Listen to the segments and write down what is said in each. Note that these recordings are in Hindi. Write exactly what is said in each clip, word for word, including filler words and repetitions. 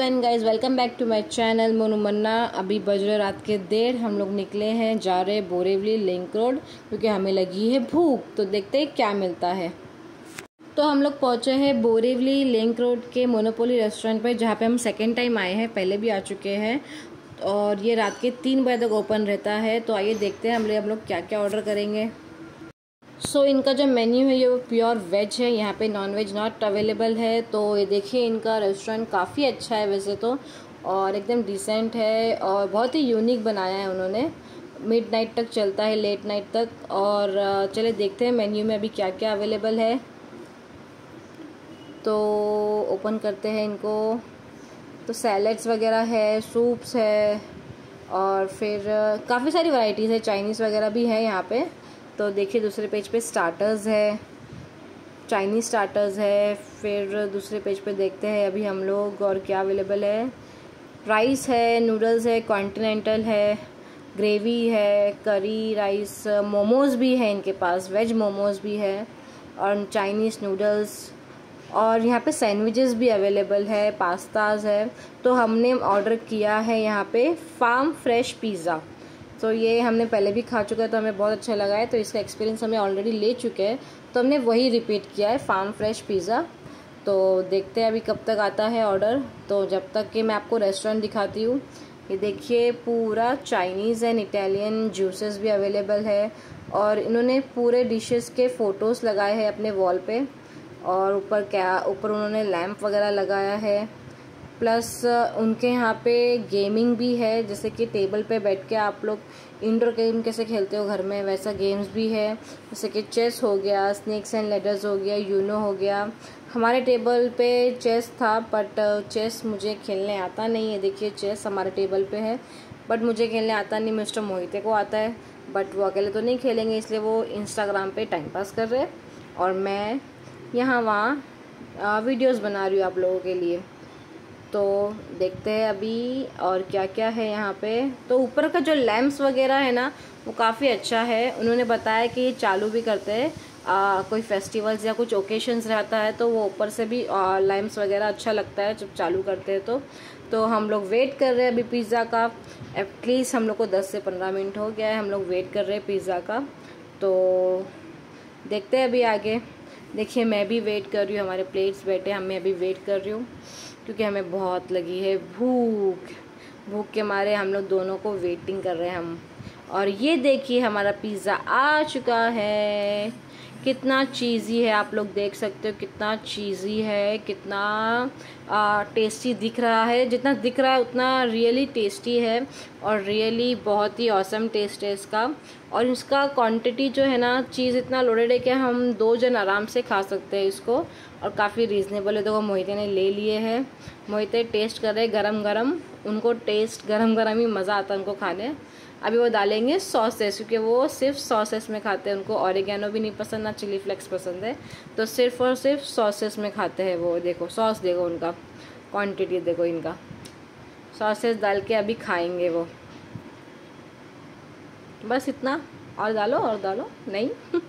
Everyone guys, welcome back to my channel Monu Manna. अभी बज रहे रात के डेढ़, हम लोग निकले हैं, जा रहे बोरीवली लिंक रोड क्योंकि हमें लगी है भूख। तो देखते हैं क्या मिलता है। तो हम लोग पहुंचे हैं बोरीवली लिंक रोड के मोनोपोली रेस्टोरेंट पे, जहाँ पे हम सेकेंड टाइम आए हैं, पहले भी आ चुके हैं और ये रात के तीन बजे तक ओपन रहता है। तो आइए देखते हैं हम लोग हम लोग क्या क्या ऑर्डर करेंगे। सो so, इनका जो मेन्यू है ये प्योर वेज है, यहाँ पे नॉन वेज नॉट अवेलेबल है। तो ये देखिए, इनका रेस्टोरेंट काफ़ी अच्छा है वैसे तो, और एकदम डिसेंट है और बहुत ही यूनिक बनाया है उन्होंने। मिड नाइट तक चलता है, लेट नाइट तक। और चले देखते हैं मेन्यू में अभी क्या क्या अवेलेबल है। तो ओपन करते हैं इनको। तो सैलड्स वगैरह है, सूप्स है और फिर काफ़ी सारी वैरायटीज़ है, चाइनीज़ वगैरह भी है यहाँ पे। तो देखिए दूसरे पेज पे स्टार्टर्स है, चाइनीज़ स्टार्टर्स है। फिर दूसरे पेज पे देखते हैं अभी हम लोग और क्या अवेलेबल है। राइस है, नूडल्स है, कॉन्टिनेंटल है, ग्रेवी है, करी राइस, मोमोज़ भी है इनके पास, वेज मोमोज़ भी है और चाइनीज़ नूडल्स। और यहाँ पे सैंडविचेस भी अवेलेबल है, पास्ताज है। तो हमने ऑर्डर किया है यहाँ पे फार्म फ्रेश पिज़्ज़ा। तो ये हमने पहले भी खा चुका है, तो हमें बहुत अच्छा लगा है। तो इसका एक्सपीरियंस हमें ऑलरेडी ले चुके हैं, तो हमने वही रिपीट किया है, फार्म फ्रेश पिज़्ज़ा। तो देखते हैं अभी कब तक आता है ऑर्डर। तो जब तक कि मैं आपको रेस्टोरेंट दिखाती हूँ। ये देखिए पूरा चाइनीज़ एंड इटालियन जूसेस भी अवेलेबल है और इन्होंने पूरे डिशेस के फ़ोटोज़ लगाए हैं अपने वॉल पे। और ऊपर क्या ऊपर उन्होंने लैंप वगैरह लगाया है। प्लस उनके यहाँ पे गेमिंग भी है, जैसे कि टेबल पे बैठ के आप लोग इंडोर गेम कैसे खेलते हो घर में, वैसा गेम्स भी है। जैसे कि चेस हो गया, स्नेक्स एंड लैडर्स हो गया, यूनो हो गया। हमारे टेबल पे चेस था, बट चेस मुझे खेलने आता नहीं है। देखिए चेस हमारे टेबल पे है, बट मुझे खेलने आता नहीं। मिस्टर मोहिते को आता है, बट वो अकेले तो नहीं खेलेंगे, इसलिए वो इंस्टाग्राम पे टाइम पास कर रहे हैं और मैं यहाँ वहाँ वीडियोस बना रही हूँ आप लोगों के लिए। तो देखते हैं अभी और क्या क्या है यहाँ पे। तो ऊपर का जो लैंप्स वगैरह है ना, वो काफ़ी अच्छा है। उन्होंने बताया कि ये चालू भी करते हैं, कोई फेस्टिवल्स या कुछ ओकेशंस रहता है तो वो ऊपर से भी लैंप्स वगैरह अच्छा लगता है जब चालू करते हैं तो। तो हम लोग वेट कर रहे हैं अभी पिज़्ज़ा का। एटलीस्ट हम लोग को दस से पंद्रह मिनट हो गया है, हम लोग वेट कर रहे हैं पिज़्ज़ा का। तो देखते हैं अभी आगे। देखिए मैं भी वेट कर रही हूँ, हमारे प्लेट्स बैठे, हमें अभी वेट कर रही हूँ क्योंकि हमें बहुत लगी है भूख। भूख के मारे हम लोग दोनों को वेटिंग कर रहे हैं हम। और ये देखिए हमारा पिज़्ज़ा आ चुका है। कितना चीज़ी है, आप लोग देख सकते हो कितना चीज़ी है, कितना आ, टेस्टी दिख रहा है। जितना दिख रहा है उतना रियली टेस्टी है और रियली बहुत ही ऑसम टेस्ट है इसका। और इसका क्वांटिटी जो है ना, चीज़ इतना लोडेड है कि हम दो जन आराम से खा सकते हैं इसको और काफ़ी रीज़नेबल है। तो वो मोहिते ने ले लिए हैं, मोहिते टेस्ट कर रहे गरम गरम। उनको टेस्ट गरम गरम ही मज़ा आता है उनको खाने। अभी वो डालेंगे सॉसेस, क्योंकि वो सिर्फ सॉसेस में खाते हैं, उनको ऑरिगेनो भी नहीं पसंद, ना चिली फ्लेक्स पसंद है। तो सिर्फ और सिर्फ सॉसेस में खाते हैं वो। देखो सॉस देखो, उनका क्वांटिटी देखो, इनका सॉसेस डाल के अभी खाएंगे वो। बस इतना, और डालो और डालो नहीं।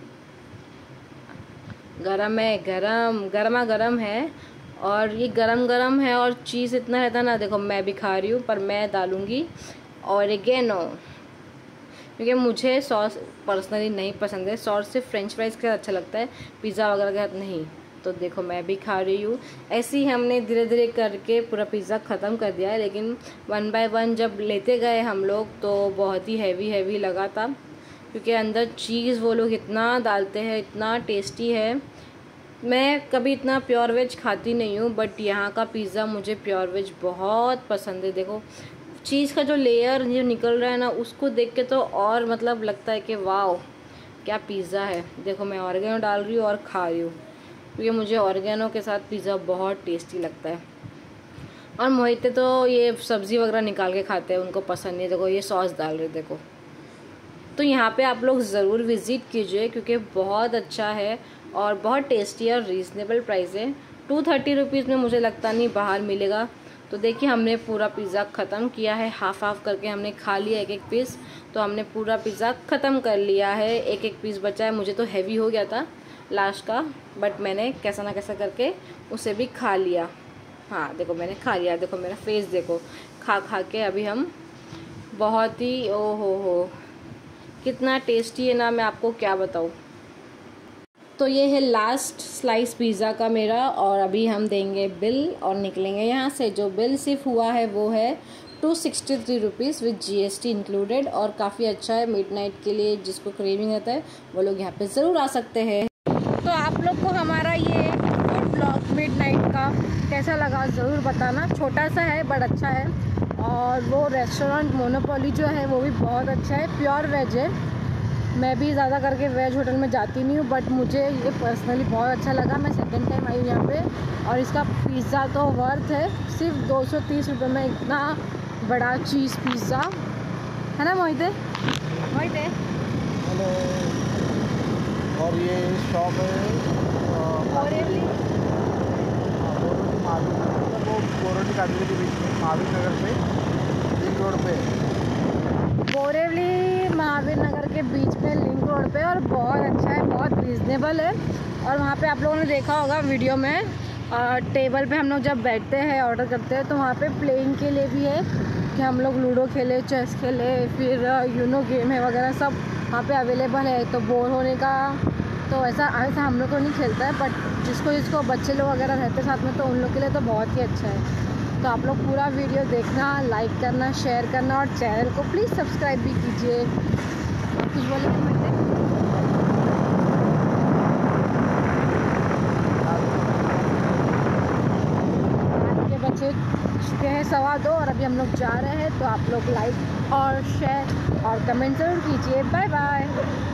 गरम है, गरम गरमा गरम है और ये गरम गरम है और चीज़ इतना रहता ना। देखो मैं भी खा रही हूँ, पर मैं डालूँगी ऑरिगेनो क्योंकि मुझे सॉस पर्सनली नहीं पसंद है। सॉस सिर्फ फ्रेंच फ्राइज़ के साथ अच्छा लगता है, पिज़्ज़ा वगैरह के साथ नहीं। तो देखो मैं भी खा रही हूँ। ऐसे ही हमने धीरे धीरे करके पूरा पिज़्ज़ा ख़त्म कर दिया है, लेकिन वन बाय वन जब लेते गए हम लोग तो बहुत ही हैवी हैवी लगा था, क्योंकि अंदर चीज़ वो लोग इतना डालते हैं, इतना टेस्टी है। मैं कभी इतना प्योर वेज खाती नहीं हूँ, बट यहाँ का पिज़्ज़ा मुझे प्योर वेज बहुत पसंद है। देखो चीज़ का जो लेयर जो निकल रहा है ना, उसको देख के तो और मतलब लगता है कि वाह क्या पिज़्ज़ा है। देखो मैं ऑरिगेनो डाल रही हूँ और खा रही हूँ, क्योंकि मुझे ऑरिगेनो के साथ पिज़्ज़ा बहुत टेस्टी लगता है। और मोहिते तो ये सब्ज़ी वगैरह निकाल के खाते हैं, उनको पसंद नहीं। देखो ये सॉस डाल रहे, देखो। तो यहाँ पे आप लोग ज़रूर विज़िट कीजिए, क्योंकि बहुत अच्छा है और बहुत टेस्टी और रीज़नेबल प्राइस है। टू थर्टी रुपीज़ में मुझे लगता नहीं बाहर मिलेगा। तो देखिए हमने पूरा पिज़्ज़ा ख़त्म किया है, हाफ हाफ करके हमने खा लिया एक एक पीस। तो हमने पूरा पिज़्ज़ा ख़त्म कर लिया है, एक एक पीस बचा है। मुझे तो हैवी हो गया था लास्ट का, बट मैंने कैसा ना कैसा करके उसे भी खा लिया। हाँ देखो मैंने खा लिया, देखो मेरा फेस देखो, खा खा के अभी हम बहुत ही, ओ हो हो कितना टेस्टी है ना, मैं आपको क्या बताऊँ। तो ये है लास्ट स्लाइस पिज़्ज़ा का मेरा, और अभी हम देंगे बिल और निकलेंगे यहाँ से। जो बिल सिर्फ हुआ है वो है two sixty three rupees with G S T included, और काफ़ी अच्छा है मिडनाइट के लिए। जिसको क्रेविंग रहता है वो लोग यहाँ पे ज़रूर आ सकते हैं। तो आप लोग को हमारा ये ब्लॉग मिडनाइट का कैसा लगा ज़रूर बताना। छोटा सा है बट अच्छा है, और वो रेस्टोरेंट मोनोपोली जो है वो भी बहुत अच्छा है, प्योर वेज है। मैं भी ज़्यादा करके वेज होटल में जाती नहीं हूँ, बट मुझे ये पर्सनली बहुत अच्छा लगा। मैं सेकेंड टाइम आई हूँ यहाँ पे, और इसका पिज़्ज़ा तो वर्थ है। सिर्फ दो सौ तीस रुपये में इतना बड़ा चीज़ पिज़्ज़ा है ना मोहिते? मोहिते हेलो। और ये शॉप है बोरेवली, वो बोरेवली कांदिवली के बीच में, महावीर नगर पे, लिंक रोड पे। बोरेवली महावीर नगर के बीच में लिंक रोड पे, और बहुत अच्छा है, बहुत रीज़नेबल है। और वहाँ पे आप लोगों ने देखा होगा वीडियो में, आ, टेबल पे हम लोग जब बैठते हैं ऑर्डर करते हैं तो वहाँ पे प्लेइंग के लिए भी है कि हम लोग लूडो खेले, चेस खेले, फिर यूनो गेम है वगैरह सब वहाँ पे अवेलेबल है। तो बोर होने का तो ऐसा ऐसा हम लोग को नहीं खेलता है, बट जिसको जिसको बच्चे लोग वगैरह रहते साथ में तो उन लोग के लिए तो बहुत ही अच्छा है। तो आप लोग पूरा वीडियो देखना, लाइक करना, शेयर करना, और चैनल को प्लीज़ सब्सक्राइब भी कीजिए। कुछ बोले आपके बच्चे चुके हैं सवा दो, और अभी हम लोग जा रहे हैं। तो आप लोग लाइक और शेयर और कमेंट ज़रूर कीजिए। Bye bye.